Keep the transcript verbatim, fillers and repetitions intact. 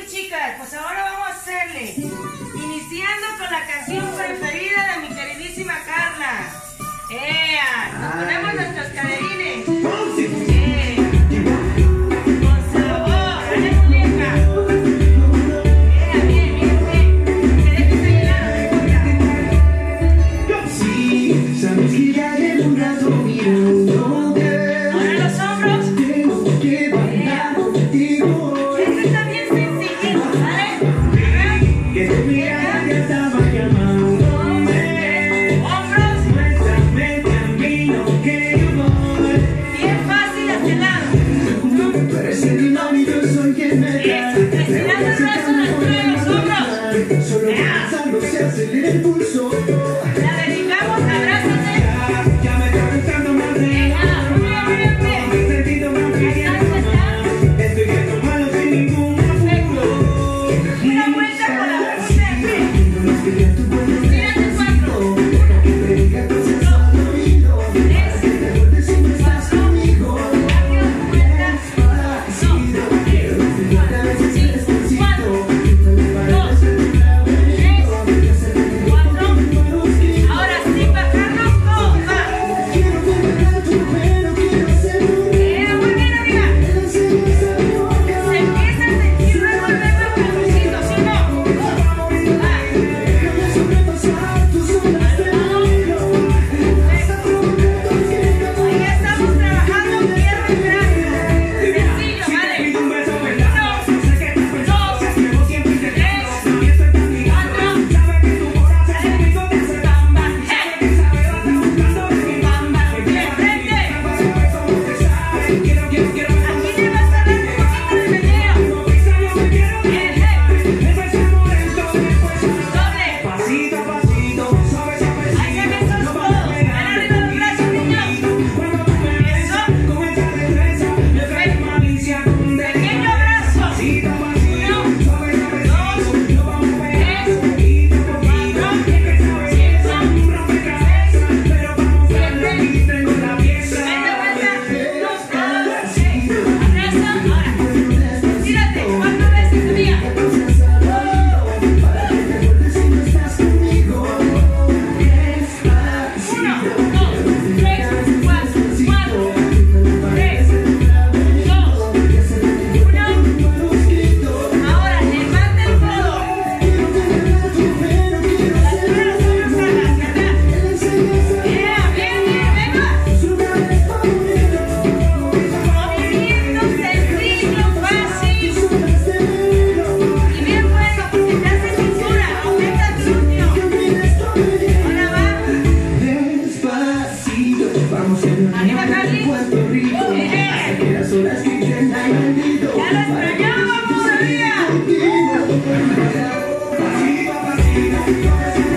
chicas, pues ahora vamos a hacerle. Iniciando con la canción preferida de mi queridísima Carla. ¡Ea! Nos ponemos nuestros caderines. ¡Ea! Con sabor. ¡Dale, muñeca! ¡Ea! Bien, bien, bien. Que dejes de hilar, no importa. Sí, sabes que ya llevo un rato mirando. Ahora los hombros. Tengo que bailar contigo. Esto está bien sencillito, ¿vale? Que tu mirada ya estaba llamándome. Hombros. Muéstrame el camino que yo voy. Bien fácil hacia el lado. Tú eres el imán y yo soy quien me da. Eso, estirando el brazo a la altura de los hombros. Solo pensando se acelera el pulso. La dedicamos, abrázate. Ya, ya me está gustando más de Venga, muy bien, muy bien, bien. me he sentido más ¿Ya bien. estás? ¿Ya estás? Estoy viendo malo sin ningún apuro. Una vuelta con la punta de pie. Tírate cuatro. que te diga cosas al oído. Tres. Que te vuelves si no estás conmigo. Cambio, vuelta. Parecido. Quiero desnudarte a veces despacito. Cuatro. Quítale paredes en el laberinto. Ya sé que te Cuatro. pongo escrito. Ahora sin bajarnos, todo. Va. Quiero tener tu pelo, quiero ser tu Eh, muy bien, amiga. Se empieza a sentir luego el verbo calorcito, ¿sí o no? Va. Déjame sobrepasar tus zonas de peligro. Hasta provocar tus gritos. Ahí ya estamos trabajando pierna y brazo. Sencillo, Si te ¿vale? pido un beso, ¿verdad? Uno, Sé que estás pensando, dos, que llevo siempre tres, intentando. Y estoy tan ligado. cuatro. Sabe que tu corazón conmigo te hace Bamba. sabe que esa beba está buscando de mi bamba. De frente. Para saber cómo te sabe. Quiero, quiero, quiero. Aquí le vas a dar un poquito de meneo. Como pisa, yo me quiero. Eh, Empecemos lento, después doble. pasito a pasito, suave, suavecito. Ahí se ven esos Nos codos. vamos Ven pegando. arriba los brazos, niños. Cuando tú me besas, con esa destreza, yo traigo malicia con Pequeño abrazo. pasito a pasito, suave, suavecito. Nos vamos pegando, Tres, poquito a poquito. cuatro, Es que esa belleza es un rompecabezas, pero vamos dando siete. aquí tengo la pieza. Vente, vuelta. Unos codos. Eh, abrazo. Ahora. Tírate. Cuatro veces, amiga. Uno, dos, tres, cuatro, cuatro, tres, dos, uno. Ahora, levanta el codo. La altura de los hombros hacia atrás. Yeah, bien, bien, venga. Movimiento sencillo, fácil. Y bien bueno, porque te hace cintura. Aumenta el glúteo. Ahora va. Despacito, vamos en Arriba, Carly. Puerto Rico, Eh. hasta que las olas griten ay bendito. Ya lo extrañábamos, amiga. Pasito a pasito,